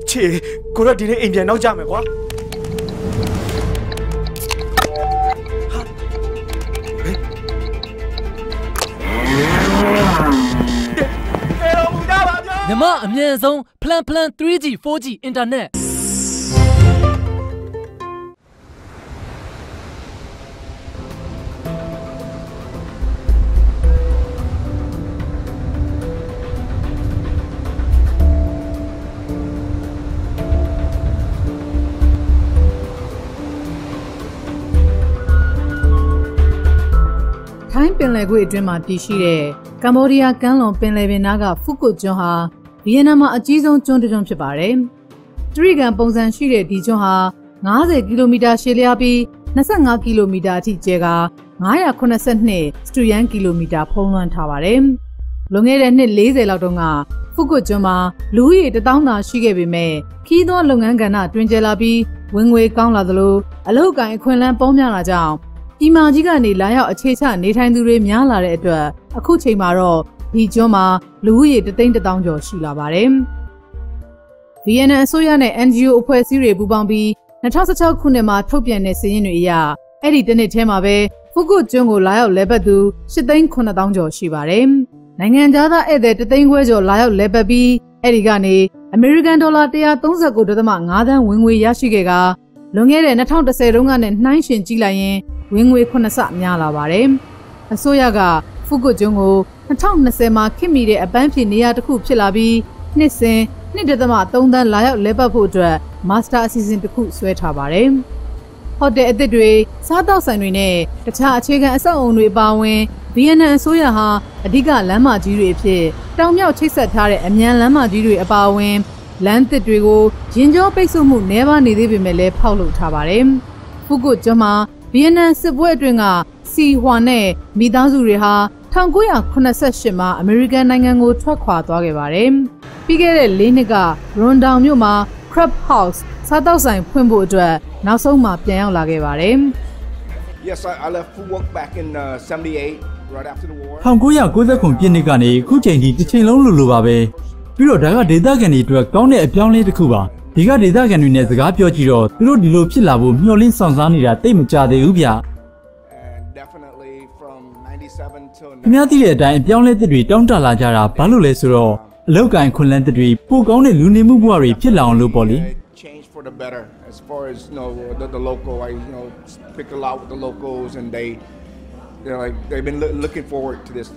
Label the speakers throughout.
Speaker 1: 切，过了今天影片闹架没瓜？
Speaker 2: 你们အမြင့်ဆုံး Plan 3G 4G Internet
Speaker 3: ထိုင်းပင်လယ်ကွေ့အတွင်းမှာတည်ရှိတဲ့ကမ္ဘောဒီးယားကမ်းလွန်ပင်လယ်ပြင်နားကဖူကွတ်ကျွန်းဟာဗီယက်နမ်မှာအကြီးဆုံးကျွန်းတစ်ကျွန်းဖြစ်ပါတယ်။တရိကန်ပုံစံရှိတဲ့ဒီကျွန်းဟာ90ကီလိုမီတာရှည်လျားပြီး25ကီလိုမီတာအထိကျယ်ကာ982စတုရန်ကီလိုမီတာဖုံးလွှမ်းထားပါတယ်။လွန်ခဲ့တဲ့နှစ်40လောက်တုန်းကဖူကွတ်ကျွန်းမှာလူဦးရေ1000သာရှိခဲ့ပေမဲ့ခီးသွွားလုပ်ငန်းကဏ္ဍတွင်ကျယ်လာပြီးဝင်ငွေကောင်းလာသလိုအလုပ်ကိုင်အခွင့်အလမ်းပေါများလာကြောင်းဒီမာကြီးကနေလာရောက်အခြေချနေထိုင်သူတွေများလာတဲ့အတွက်အခုချိန်မှာတော့ဒီကျွန်းမှာလူဦးရေ3,100,000ကျော်ရှိလာပါတယ်။ဗီယက်နမ်အစိုးရနဲ့ NGO အဖွဲ့အစည်းတွေပူးပေါင်းပြီး2016ခုနှစ်မှာထုတ်ပြန်တဲ့စာရင်းတွေအရအဲ့ဒီတစ်နှစ်ထဲမှာပဲဖူကွတ်ကျွန်းကိုလာရောက်လဲပတ်သူ8,900,000ကျော်ရှိပါတယ်။နိုင်ငံခြားသားဧည့်သည်3,500,000ကျော်လာရောက်လဲပတ်ပြီးအဲ့ဒီကနေအမေရိကန်ဒေါ်လာ139.5 သန်းဝင်ငွေရရှိခဲ့ကလွန်ခဲ့တဲ့2010တုန်းကနဲ့နှိုင်းယှဉ်ကြည့်လိုက်ရင်ဝင်ငွေ9ဆများလာပါတယ်။အစိုးရကဖူကွတ်ကျွန်းကို2020မှာခင်မီတဲ့အပန်းဖြေနေရာတစ်ခုဖြစ်လာပြီးနှစ်စဉ်2.3 သန်းလာရောက်လဲပတ်ဖို့အတွက်မာစတာအစီအစဉ်တစ်ခုဆွဲထားပါတယ်။ဟိုတယ်အသစ်တွေစားတောက်ဆိုင်တွေနဲ့တခြားအခြေခံအဆောက်အအုံတွေပါဝင်ဗီယက်နမ်အစိုးရဟာအဓိကလမ်းမကြီးတွေအဖြစ်တောင်မြောက်ချိတ်ဆက်ထားတဲ့အမြန်လမ်းမကြီးတွေအပါအဝင်လမ်းသစ်တွေကိုရင်ကျောပိတ်ဆို့မှုနှဲပါနေသေးပေမဲ့လည်းဖောက်လုပ်ထားပါတယ်။ဖူကွတ်ကျွန်းမှာဗီယက်နမ်စစ်ပွဲအတွင်းကစီဟွာနဲ့မိသားစုတွေဟာ1988မှာအမေရိကန်နိုင်ငံကိုထွက်ခွာသွားခဲ့ပါတယ်။ပြီးခဲ့တဲ့4နှစ်ကရွန်ဒေါင်မြို့မှာ Crab House စားတောက်ဆိုင်ဖွင့်ဖို့အတွက်နောက်ဆုံးမှပြန်ရောက်လာခဲ့ပါတယ်။
Speaker 4: Yes, I left Phu Quoc back in 78 right after the war.
Speaker 5: 1990ပြည့်နှစ်ကနေခုချိန်ထိတစ်ချိန်လုံးလိုပါပဲ။ပြီးတော့ဒါကဒေသခံတွေအတွက်ကောင်းတဲ့အပြောင်းလဲတစ်ခုပါ။ဒီကဒေသခံတွေနဲ့စကားပြောကြည့်တော့သူတို့ဒီလိုဖြစ်လာဖို့မျှော်လင့်ဆောင်စားနေတာတိတ်မကြသေးဘူးဗျ။
Speaker 4: Definitely from 97 till
Speaker 5: ခင်ဗျားသိတဲ့အတိုင်းအပြောင်းလဲသစ်တွေတောင်းတလာကြတာဘာလို့လဲဆိုတော့အလောက်ကိုင်းခွန်လန်းသစ်တွေပိုကောင်းတဲ့လူနေမှုဘဝတွေဖြစ်လာအောင်လို့ပေါ့လေ
Speaker 4: change for the better as far as the local I pick a lot with the locals and they've been looking forward to this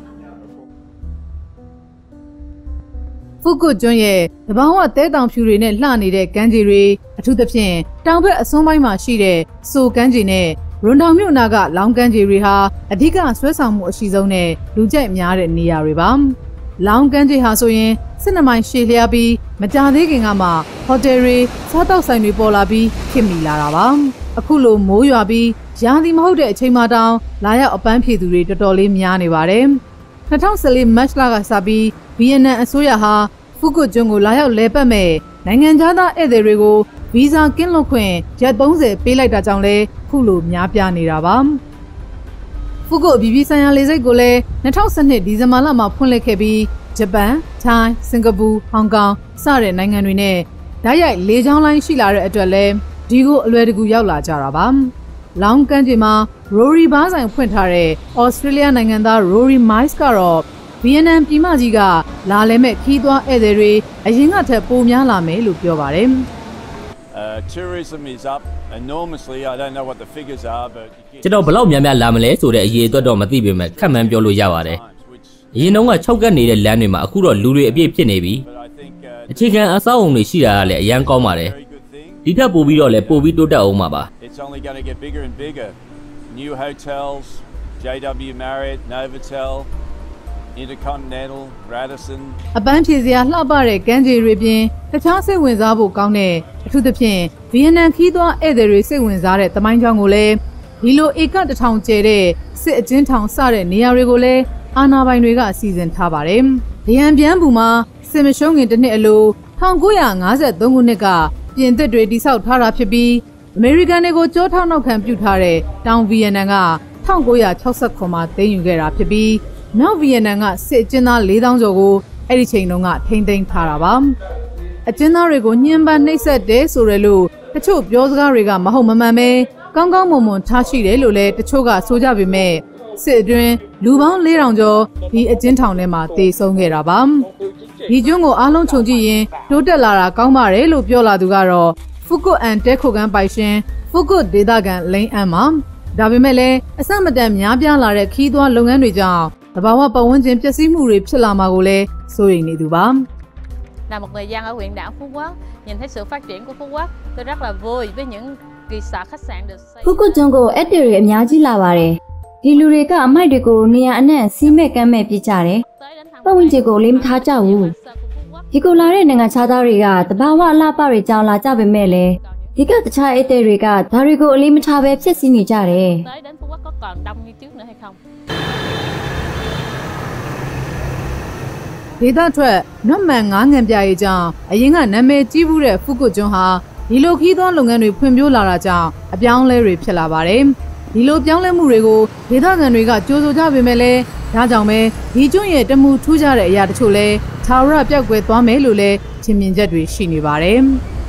Speaker 3: ဖူကွတ်ကျွန်းရဲ့တဘာဝတဲတောင်ဖြူတွေနဲ့လှနေတဲ့ကမ်းခြေတွေအထူးသဖြင့်တောင်ဘက်အစွန်းပိုင်းမှာရှိတဲ့ဆိုကမ်းခြေနဲ့ရွန်ဒေါင်မြို့နာကလောင်းကမ်းခြေတွေဟာအဓိကဆွဲဆောင်မှုအရှိဆုံးနဲ့လူကြိုက်များတဲ့နေရာတွေပါလောင်းကမ်းခြေဟာဆိုရင်12မိုင်ရှည်လျားပြီးမကြာသေးခင်ကမှဟိုတယ်တွေစားတောက်ဆိုင်တွေပေါ်လာပြီးခင်မီလာတာပါအခုလိုမိုးရွာပြီးရာသီမဟုတ်တဲ့အချိန်မှတောင်လာရောက်အပန်းဖြေသူတွေတော်တော်လေးများနေပါတယ်2014မတ်လကစပြီးဗီယက်နမ်အစိုးရဟာဖူကွတ်ကျွန်းကိုလာရောက်လဲပတ်မဲ့နိုင်ငံခြားသားဧည့်သည်တွေကိုဗီဇာကင်းလွတ်ခွင့်ရက်30ပေးလိုက်တာကြောင့်လဲခုလိုများပြားနေတာပါဖူကွတ်ပြည်ဆိုင်ရာလေဆိပ်ကိုလည်း2012ဒီဇင်ဘာလမှာဖွင့်လှစ်ခဲ့ပြီးဂျပန်၊ထိုင်း၊စင်ကာပူ၊ဟောင်ကောင်စတဲ့နိုင်ငံတွေနဲ့ဓာတ်ရိုက်လေကြောင်းလိုင်းရှိလာတဲ့အတွက်လဲဒီကိုအလွယ်တကူရောက်လာကြတာပါလောင်းကမ်းခြေမှာရိုရီဘားဆိုင်ဖွင့်ထားတဲ့ဩစတြေးလျနိုင်ငံသားရိုရီမိုက်စ်ကတော့ဗီယက်နမ်ပြည်မကြီးကလာလဲမဲ့ခီးသွွားဧည့်သည်တွေအရင်ကထက်ပိုများလာမယ်လို့ပြောပါတယ်
Speaker 6: Tourism is up enormously. I don't know what the figures are, but
Speaker 7: ကျွန်တော်ဘလောက်များများလာမလဲဆိုတဲ့အရေးအတွက်တော့မသိပေမဲ့ခက်မှန်းပြောလို့ရပါတယ်။အရင်တော့က၆ကတ်နေတဲ့လမ်းတွေမှာအခုတော့လူတွေအပြည့်ဖြစ်နေပြီ။အခြေခံအဆောက်အုံတွေရှိတာကလည်းအရန်ကောင်းပါတယ်။ဒီထက်ပိုပြီးတော့လည်းပိုပြီးတိုးတက်အောင်ပါပါ။
Speaker 6: It's only going to get bigger and bigger. New hotels, JW Marriott, Novotel, Intercontinental, Radisson
Speaker 3: အပန်းဖြေစရာလှပတဲ့ကမ်းခြေတွေပြင်တခြားစိတ်ဝင်စားဖို့ကောင်းတဲ့အထူးသဖြင့်ဗီယက်နမ်ခီးသွွားဧည့်သည်တွေစိတ်ဝင်စားတဲ့သမိုင်းကြောင်းကိုလည်းဒီလိုဧက1000ကျဲတဲ့စစ်အကျဉ်းထောင်စတဲ့နေရာတွေကိုလည်းအာဏာပိုင်တွေကစီစဉ်ထားပါတယ်။ဗျံပြန်ဘူးမှာစစ်မရှုံးခင်တစ်နှစ်အလို1953ခုနှစ်ကပြင်သစ်တွေတိစောက်ထားတာဖြစ်ပြီးအမေရိကန်တွေကိုကြောထောက်နောက်ခံပြုထားတဲ့တောင်ဗီယက်နမ်က1969မှာသိမ်းယူခဲ့တာဖြစ်ပြီးနောက်ဗီယက်နမ်ကစစ်အကျဉ်းသား4000ကျော်ကိုအဲ့ဒီချိန်တုန်းကထိန်းသိမ်းထားတာပါအကျဉ်းသားတွေကိုညှဉ်းပန်းနှိပ်စက်တယ်ဆိုရလို့တချို့ပြောစကားတွေကမဟုတ်မမှန်ပဲကောင်းကောင်းမွန်မွန်ထားရှိတယ်လို့လည်းတချို့ကဆိုကြပေမဲ့စစ်အတွင်းလူပေါင်း4,000ကျော်ဒီအကျဉ်းထောင်ထဲမှာတေဆုံးခဲ့တာပါဒီကျွန်းကိုအားလုံးခြုံကြည့်ရင်တိုးတက်လာတာကောင်းပါတယ်လို့ပြောလာသူကတော့ဖူကွတ်အန်တဲခိုကန်ပိုင်ရှင်ဖူကွတ်ဒေသခံလိန်အန်မှာဒါပေမဲ့လည်းအစမတန်များပြားလာတဲ့ခီးသွွားလုပ်ငန်းတွေကြောင့်သဘာဝပတ်ဝန်းကျင်ပျက်စီးမှုတွေဖြစ်လာမှာကိုလည်းစိုးရိမ်နေသူပါ
Speaker 8: Là một thời gian ở huyện đảo Phú Quốc, nhìn thấy sự phát triển của Phú Quốc, tôi rất là vui với những resort khách sạn được xây.
Speaker 9: ဖူကွတ်ကျွန်းကိုအက်တွေအများကြီးလာပါတယ်ဒီလူတွေကအမိုက်တွေကိုနေရာအနှံ့စီးမဲ့ကမ်းမဲ့ပြစ်ကြတယ်ပတ်ဝန်းကျင်ကိုလေးမထားကြဘူးဒီကိုလာတဲ့နိုင်ငံခြားသားတွေကတဘာဝအလှပတွေကြောင်းလာကြပေမဲ့လည်းဒီကတခြားအက်တွေကဒါတွေကိုအလေးမထားပဲဖြစ်စီနေကြတယ်
Speaker 8: Tới đến Phú Quốc có còn đông như trước nữa hay không?
Speaker 3: ဒေသထွက်နွတ်မှန်ငါးငံပြရေးကြောင့်အရင်ကနာမည်ကြီးမှုတဲ့ဖူကွတ်ကျွန်းဟာဒီလိုခီးသွွားလုပ်ငန်းတွေဖွံ့ဖြိုးလာတာကြောင့်အပြောင်းလဲတွေဖြစ်လာပါတယ်ဒီလိုပြောင်းလဲမှုတွေကိုဒေသခံတွေကကြိုးဆိုကြပေမဲ့လည်းဒါကြောင့်ပဲဒီကျွန်းရဲ့တမှုထူးခြားတဲ့အရာတချို့လဲသာဝရပြောက်ကွယ်သွားမယ်လို့လည်းထင်မြင်ချက်တွေရှိနေပါတယ်